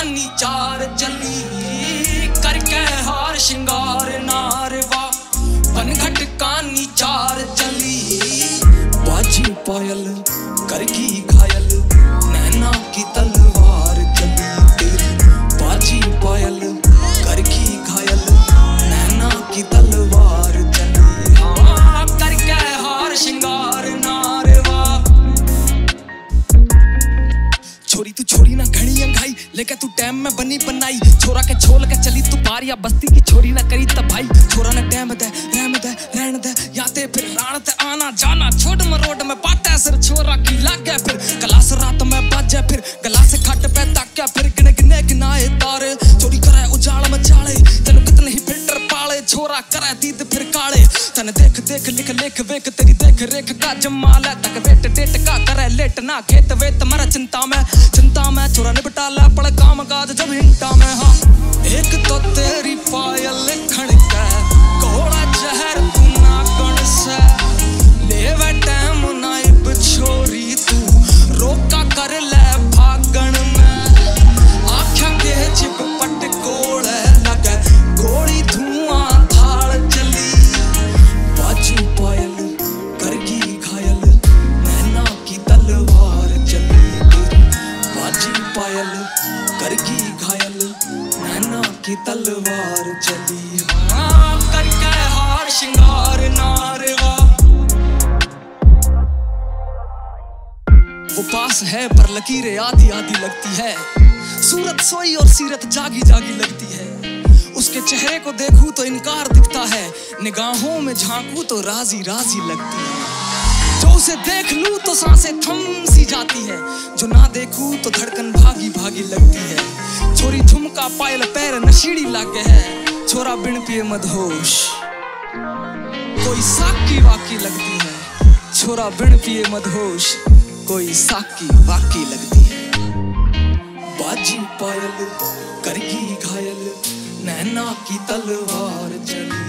कानी चार चली, करके हार श्रृंगार नारवा बनघट कानी चार चली। बाजी पायल करगी घायल नैना की तलवार चली तेरी, बाजी पायल करगी घायल नैना की तलवार चली। हाँ करके हार श्रृंगार नारवा। छोरी तू छोरी ना घनी अंघाई, लेके तू टैम में बनी बनाई। छोरा के छोल के चली तू पार, या बस्ती की छोरी ना करी तब भाई। छोरा ने टैम दे रहन दे, याते फिर राण ते आना जाना। छोड़ में रोड में पाटे सिर छोरा की लागे, फिर गलास रात में बाजे, फिर गलास खाट पे ताके, फिर गिने गिने गिनाए तारे। चोरी करे उजाड़ में चाले, तेनु कितने ही फिल्टर पाले। छोरा करे दीद फिर काले, तने देख देख लिख लेख वेख, तेरी देख रेख का जमाल है। तक वेट डेट का करे लेट ना खेत वेत, मरा चिंता में छोरा निपटा ला पड़ काम काज जब हिंटा में। हाँ एक तो तेरी पायल खड़का घोड़ा जहर तू ना कण से, लेवे टैम नाइब छोरी तू रोका कर ले भागण में। आँखा के चिप पट कोड़े लगे गोली धुआं थाल चली। बाजी पायल करगी घायल नैना की तलवार चली तेरी, बाजी पायल करगी घायल नैना की तलवार चली। हाँ करके हार श्रृंगार नारवा। वो पास है पर लकीरें आधी आधी लगती है, सूरत सोई और सीरत जागी जागी लगती है। उसके चेहरे को देखूं तो इनकार दिखता है, निगाहों में झांकूं तो राजी राजी लगती है। जो उसे देख लूं तो सांसें थम सी जाती है, जो ना देखूं तो धड़कन भागी भागी लगती है। छोरी झुमका पायल पैर नशीड़ी लागे है, छोरा बिन पिए मदहोश कोई साकी वाकी लगती है। छोरा बिन पिए मदहोश कोई साकी वाकी लगती है। बाजी पायल करगी घायल नैना की तलवार चली।